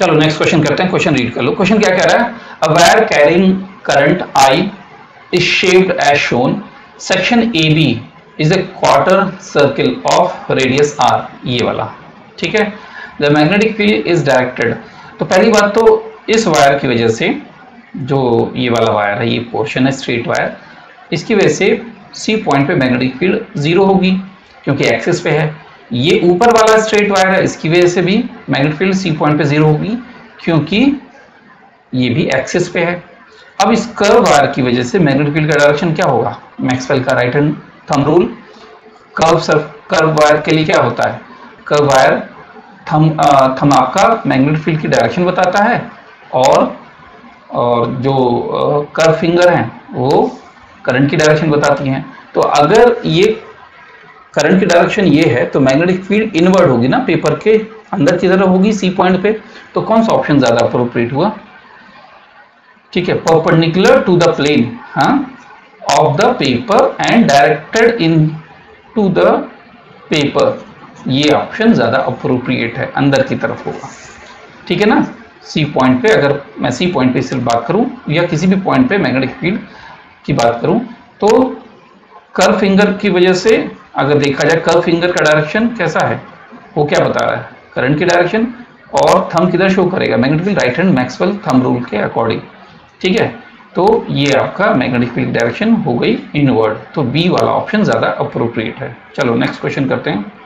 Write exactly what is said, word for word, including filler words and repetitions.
चलो next question करते हैं, क्वेश्चन रीड कर लो। क्वेश्चन क्या कह रहा है, a wire carrying current I is shaped as shown, section A B is a quarter circle of radius R, ये वाला, ठीक है। The magnetic field is directed, तो पहली बात तो इस वायर की वजह से, जो ये वाला वायर है, ये पोर्शन है स्ट्रेट वायर, इसकी वजह से सी पॉइंट पे मैग्नेटिक फील्ड जीरो होगी क्योंकि एक्सिस पे है। ये ऊपर वाला स्ट्रेट वायर है, इसकी वजह से भी मैग्नेटिक फील्ड सी पॉइंट पे जीरो होगी क्योंकि ये भी एक्सिस पे है। अब इस कर्व वायर की वजह से मैग्नेटिक फील्ड का डायरेक्शन क्या होगा, मैक्सवेल का right hand thumb rule, curve curve wire के लिए क्या होता है, कर्व वायर थम थम आपका मैग्नेटिक फील्ड की डायरेक्शन बताता है और और जो कर्व फिंगर हैं वो करंट की डायरेक्शन बताती हैं। तो अगर ये करंट की डायरेक्शन ये है तो मैग्नेटिक फील्ड इनवर्ड होगी ना, पेपर के अंदर की तरफ होगी सी पॉइंट पे। तो कौन सा ऑप्शन ज्यादा अप्रोप्रिएट हुआ, ठीक है, परपेंडिकुलर टू द प्लेन हाँ of the paper and directed into the paper, ये ऑप्शन ज्यादा अप्रोप्रिएट है, अंदर की तरफ होगा, ठीक है ना। सी पॉइंट पे, अगर मैं सी पॉइंट पे सिर्फ बात करूं या किसी भी पॉइंट पे मैग्नेटिक फील्ड की बात करूं तो कर्व फिंगर की वजह से अगर देखा जाए, कर्व फिंगर का डायरेक्शन कैसा है, वो क्या बता रहा है, करंट की डायरेक्शन, और थंब किधर शो करेगा, magnetic field right hand Maxwell thumb rule के अकॉर्डिंग, ठीक है। तो ये आपका मैग्नेटिक फील्ड डायरेक्शन हो गई इनवर्ड, तो बी वाला ऑप्शन ज्यादा अप्रोप्रिएट है। चलो नेक्स्ट क्वेश्चन करते हैं।